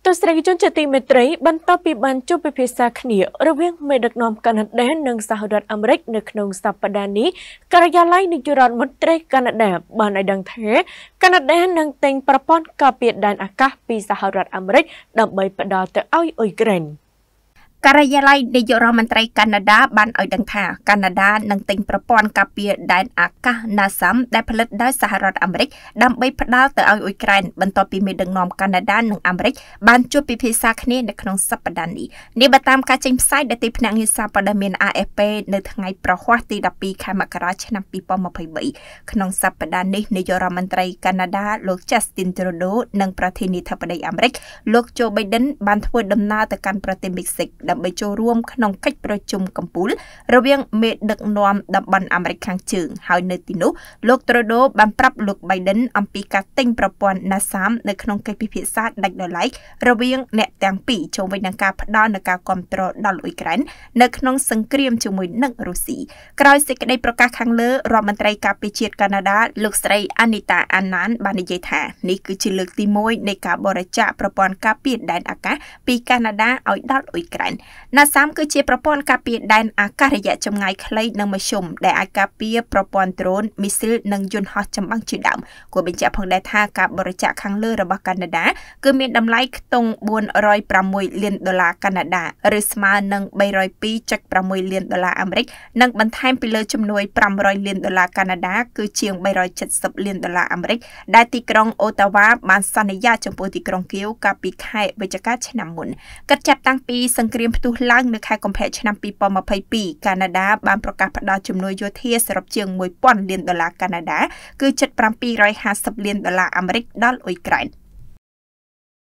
ទស្សនិកជនជាទីមេត្រីបន្ទាប់ពីបានជួបពិភាក្សាគ្នារវាងមេដឹកនាំកាណាដានិងសហរដ្ឋអាមេរិកនៅក្នុងសប្តាហ៍នេះការិយាល័យនាយករដ្ឋមន្ត្រីកាណាដាបានឲ្យដឹងថាកាណាដានឹងទិញប្រព័ន្ធការពារដែនអាកាសពីសហរដ្ឋអាមេរិកដើម្បីផ្ដល់ទៅឲ្យអ៊ុយក្រែនការិយាល័យនាយករដ្ឋមន្ត្រីកាណាដាបានឲ្យដឹងថាកាណាដានឹងទិញប្រព័ន្ធការពារដែនអាកាស NASAM ដែលផលិតដោយសហរដ្ឋអាមេរិកដើម្បីផ្ដល់ទៅឲ្យអ៊ុយក្រែនបន្ទាប់ពីមេដឹកនាំកាណាដានិងអាមេរិកបានជួបពិភាក្សាគ្នានៅក្នុងសប្តាហ៍នេះនេះបើតាមការចេញផ្សាយដែលទីភ្នាក់ងារសារព័ត៌មាន AFP នៅថ្ងៃប្រហ័សទី12ខែមករាឆ្នាំ2023ក្នុងសប្តាហ៍នេះនាយករដ្ឋមន្ត្រីកាណាដាលោក Justin Trudeau និងប្រធានាធិបតីអាមេរិកលោក Joe Biden បានធ្វើដំណើរទៅកាន់ប្រទេសមិចស៊ិកដើម្បីចូលរួមក្នុងកិច្ចប្រជុំកំពូលរវាងមេដឹកនាំតំបន់អាមេរិកខាងជើងហើយនៅទីនោះលោក Trudeau បានប្រាប់លោក Biden អំពីការទិញប្រព័ន្ធ NASAM នៅក្នុងកិច្ចពិភាក្សាដាច់ដោយឡែករវាងអ្នកទាំងពីរជុំវិញនឹងការផ្ដល់នូវការគាំទ្រដល់អ៊ុយក្រែននៅក្នុងសង្គ្រាមជាមួយនឹងរុស្ស៊ីក្រោយសេចក្តីប្រកាសខាងលើរដ្ឋមន្ត្រីការពារជាតិកាណាដាលោកស្រី Anita Anand បាននិយាយថានេះគឺជាលើកទី1នៃការបរិច្ចាគប្រព័ន្ធការពារដែនអាកាសពីកាណាដាឲ្យដល់អ៊ុយក្រែនNASAM គឺជាប្រព័ន្ធការពារដែនអាកាសរយៈចម្ងាយខ្លីនិងមធ្យមដែលអាចការពារប្រព័ន្ធដ្រូនមីស៊ីលនិងយន្តហោះចម្បាំងជាដើមគួរបញ្ជាក់ផងដែរថាការបរិច្ចាគខាងលើរបស់កាណាដាគឺមានតម្លៃខ្ទង់406លានដុល្លារកាណាដាឬស្មើនឹង 302.6 លានដុល្លារអាមេរិកនិងបន្ថែមពីលើជំនួយ500លានដុល្លារកាណាដាគឺជាង370លានដុល្លារអាមេរិកដែលទីក្រុងអូតាវ៉ាបានសន្យាចំពោះទីក្រុងគៀវកាលពីខែវិច្ឆិកាឆ្នាំមុនគិតចាប់តាំងពីសង្គ្រាមផ្ទុះឡើងនៅខែកុម្ភៈឆ្នាំ2022កាណាដាបានប្រកាសផ្ដល់ជំនួយយោធាសរុបជាង 1000 លានដុល្លារកាណាដាគឺជិត750លានដុល្លារអាមេរិកដល់អ៊ុយក្រែន